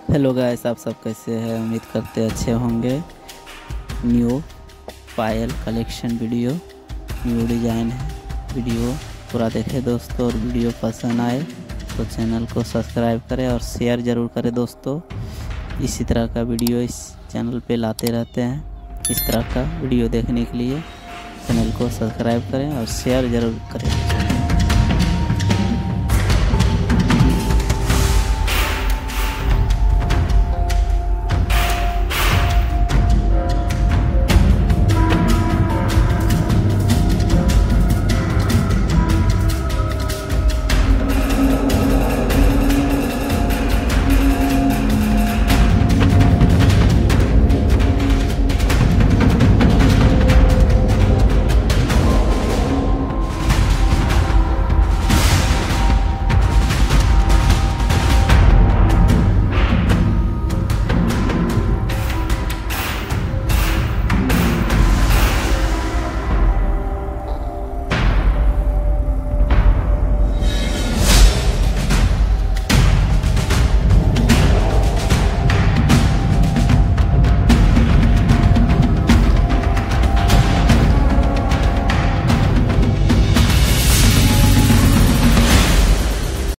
Hello guys, आप सब कैसे हैं? उम्मीद करते अच्छे होंगे। न्यू पायल कलेक्शन वीडियो, न्यू डिज़ाइन है। वीडियो पूरा देखें दोस्तों, और वीडियो पसंद आए तो चैनल को सब्सक्राइब करें और शेयर ज़रूर करें दोस्तों। इसी तरह का वीडियो इस चैनल पे लाते रहते हैं। इस तरह का वीडियो देखने के लिए चैनल को सब्सक्राइब करें और शेयर ज़रूर करें।